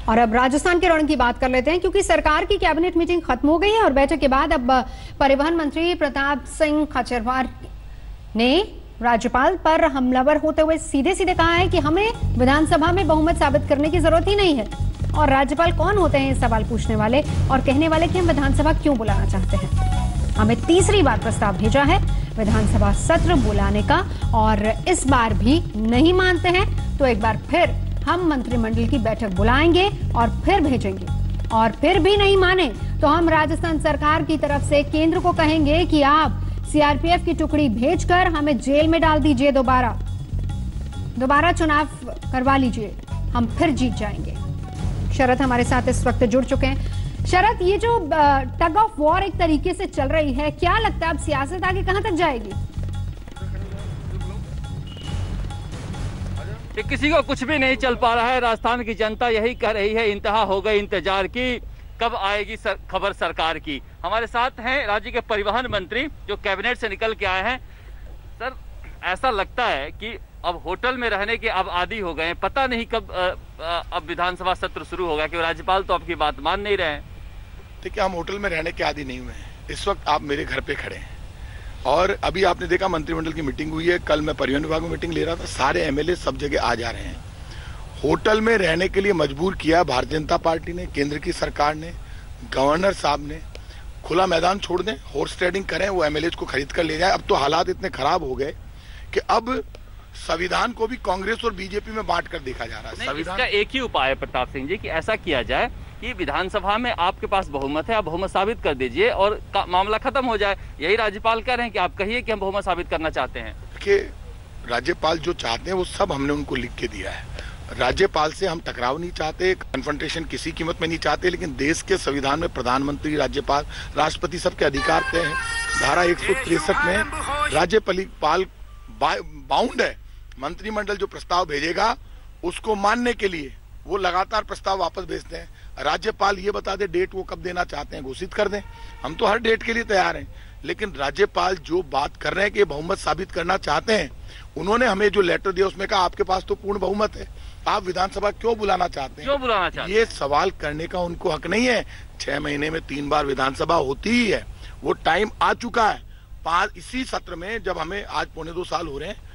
और अब राजस्थान के रण की बात कर लेते हैं, क्योंकि सरकार की कैबिनेट मीटिंग खत्म हो गई है और बैठक के बाद अब परिवहन मंत्री प्रताप सिंह खचरवार ने राज्यपाल पर हमलावर होते हुए सीधे सीधे कहा है कि हमें विधानसभा में बहुमत साबित करने की जरूरत ही नहीं है। और राज्यपाल कौन होते हैं सवाल पूछने वाले और कहने वाले कि हम विधानसभा क्यों बुलाना चाहते हैं। हमें तीसरी बार प्रस्ताव भेजा है विधानसभा सत्र बुलाने का और इस बार भी नहीं मानते हैं तो एक बार फिर हम मंत्रिमंडल की बैठक बुलाएंगे और फिर भेजेंगे, और फिर भी नहीं माने तो हम राजस्थान सरकार की तरफ से केंद्र को कहेंगे कि आप सीआरपीएफ की टुकड़ी भेजकर हमें जेल में डाल दीजिए, दोबारा चुनाव करवा लीजिए, हम फिर जीत जाएंगे। शरद हमारे साथ इस वक्त जुड़ चुके हैं। शरद, ये जो टग ऑफ वॉर एक तरीके से चल रही है, क्या लगता है अब सियासत आगे कहां तक जाएगी? किसी को कुछ भी नहीं चल पा रहा है। राजस्थान की जनता यही कह रही है, इंतहा हो गई इंतजार की, कब आएगी खबर सरकार की। हमारे साथ हैं राज्य के परिवहन मंत्री जो कैबिनेट से निकल के आए हैं। सर, ऐसा लगता है कि अब होटल में रहने के अब आदी हो गए, पता नहीं कब अब विधानसभा सत्र शुरू होगा, कि राज्यपाल तो आपकी बात मान नहीं रहे हैं। देखिए, हम होटल में रहने के आदी नहीं हुए हैं। इस वक्त आप मेरे घर पे खड़े हैं और अभी आपने देखा मंत्रिमंडल की मीटिंग हुई है। कल मैं परिवहन विभाग में मीटिंग ले रहा था, सारे एमएलए सब जगह आ जा रहे हैं। होटल में रहने के लिए मजबूर किया भारतीय जनता पार्टी ने, केंद्र की सरकार ने, गवर्नर साहब ने। खुला मैदान छोड़ दें, हॉर्स ट्रेडिंग करें, वो एमएलए को खरीद कर ले जाए। अब तो हालात इतने खराब हो गए कि अब संविधान को भी कांग्रेस और बीजेपी में बांट कर देखा जा रहा है। संविधान का एक ही उपाय है प्रताप सिंह जी, कि ऐसा किया जाए कि विधानसभा में आपके पास बहुमत है, आप बहुमत साबित कर दीजिए और मामला खत्म हो जाए। यही राज्यपाल कह रहे हैं कि आप कहिए कि हम बहुमत साबित करना चाहते हैं। देखिए, राज्यपाल जो चाहते हैं वो सब हमने उनको लिख के दिया है। राज्यपाल से हम टकराव नहीं चाहते, कन्फ्रंटेशन किसी कीमत में नहीं चाहते, लेकिन देश के संविधान में प्रधानमंत्री, राज्यपाल, राष्ट्रपति सबके अधिकार तय हैं। धारा 163 में राज्यपाल बाउंड है। मंत्रिमंडल जो प्रस्ताव भेजेगा उसको मानने के लिए वो लगातार प्रस्ताव वापस भेजते हैं। राज्यपाल ये बता दे डेट वो कब देना चाहते हैं, घोषित कर दें, हम तो हर डेट के लिए तैयार हैं। लेकिन राज्यपाल जो बात कर रहे हैं कि बहुमत साबित करना चाहते हैं, उन्होंने हमें जो लेटर दिया उसमें कहा आपके पास तो पूर्ण बहुमत है, आप विधानसभा क्यों बुलाना चाहते हैं? क्यों बुलाना चाहते हैं? ये सवाल करने का उनको हक नहीं है। 6 महीने में 3 बार विधानसभा होती ही है, वो टाइम आ चुका है। इसी सत्र में जब हमें आज 2.25 साल हो रहे हैं,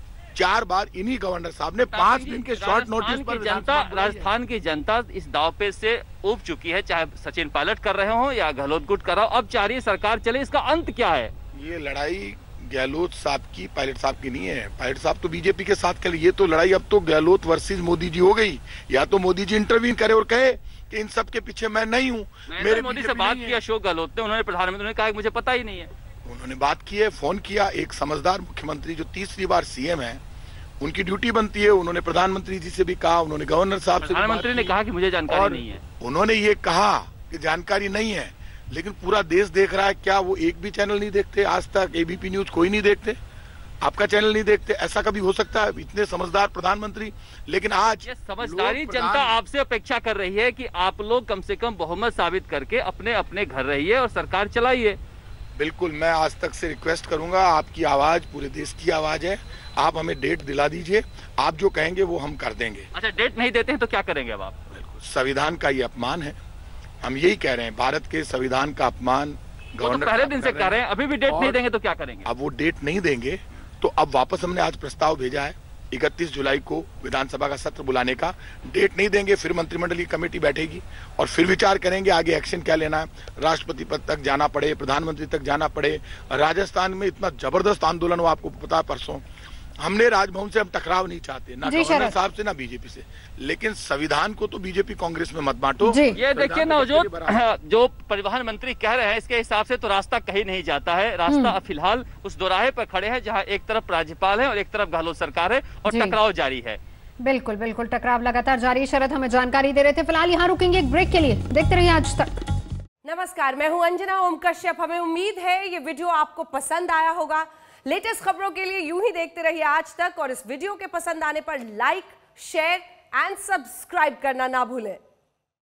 4 बार इन्हीं गवर्नर साहब ने 5 दिन के शॉर्ट नोटिस पर राजस्थान की जनता इस दाव पे से उब चुकी है, चाहे सचिन पायलट कर रहे हो या गहलोत गुट कर रहा हो। अब चाह रही सरकार चले, इसका अंत क्या है? ये लड़ाई गहलोत साहब की, पायलट साहब की नहीं है। पायलट साहब तो बीजेपी के साथ खेले। ये तो लड़ाई अब तो गहलोत वर्सेस मोदी जी हो गई। या तो मोदी जी इंटरवीन करे और कहे कि इन सब के पीछे मैं नहीं हूँ। मेरे मोदी से बात किया अशोक गहलोत ने, उन्होंने प्रधानमंत्री ने कहा मुझे पता ही नहीं है। उन्होंने बात की है, फोन किया। एक समझदार मुख्यमंत्री जो तीसरी बार सीएम है, उनकी ड्यूटी बनती है। उन्होंने प्रधानमंत्री जी से भी कहा, उन्होंने गवर्नर साहब से, प्रधानमंत्री ने कहा कि मुझे जानकारी नहीं है। उन्होंने ये कहा कि जानकारी नहीं है, लेकिन पूरा देश देख रहा है। क्या वो एक भी चैनल नहीं देखते? आज तक एबीपी न्यूज कोई नहीं देखते? आपका चैनल नहीं देखते? ऐसा कभी हो सकता है? इतने समझदार प्रधानमंत्री। लेकिन आज समझदारी जनता आपसे अपेक्षा कर रही है कि आप लोग कम से कम बहुमत साबित करके अपने अपने घर रहिए और सरकार चलाइए। बिल्कुल, मैं आज तक से रिक्वेस्ट करूंगा, आपकी आवाज पूरे देश की आवाज है, आप हमें डेट दिला दीजिए। आप जो कहेंगे वो हम कर देंगे। अच्छा, डेट नहीं देते हैं तो क्या करेंगे अब आप? बिल्कुल, संविधान का ये अपमान है। हम यही कह रहे हैं, भारत के संविधान का अपमान गवर्नर पहले दिन से कह रहे हैं। अभी भी डेट नहीं देंगे तो क्या करेंगे? अब वो डेट नहीं देंगे तो अब वापस हमने आज प्रस्ताव भेजा है 31 जुलाई को विधानसभा का सत्र बुलाने का। डेट नहीं देंगे, फिर मंत्रिमंडल की कमेटी बैठेगी और फिर विचार करेंगे आगे एक्शन क्या लेना है। राष्ट्रपति पद तक जाना पड़े, प्रधानमंत्री तक जाना पड़े। राजस्थान में इतना जबरदस्त आंदोलन हुआ, आपको पता है। परसों हमने राजभवन से हम टकराव नहीं चाहते, ना गवर्नर साहब से ना बीजेपी से, लेकिन संविधान को तो बीजेपी कांग्रेस में मत बांटो। ये देखिए नवजोत, जो परिवहन मंत्री कह रहे हैं इसके हिसाब से तो रास्ता कहीं नहीं जाता है। रास्ता फिलहाल उस दोराहे पर खड़े हैं जहां एक तरफ राज्यपाल है और एक तरफ गहलोत सरकार है और टकराव जारी है। बिल्कुल बिल्कुल, टकराव लगातार जारी है। शरद हमें जानकारी दे रहे थे। फिलहाल यहाँ रुकेंगे एक ब्रेक के लिए, देखते रहिए आज तक। नमस्कार, मैं हूं अंजना ओम कश्यप। हमें उम्मीद है ये वीडियो आपको पसंद आया होगा। लेटेस्ट खबरों के लिए यूं ही देखते रहिए आज तक, और इस वीडियो के पसंद आने पर लाइक, शेयर एंड सब्सक्राइब करना ना भूलें।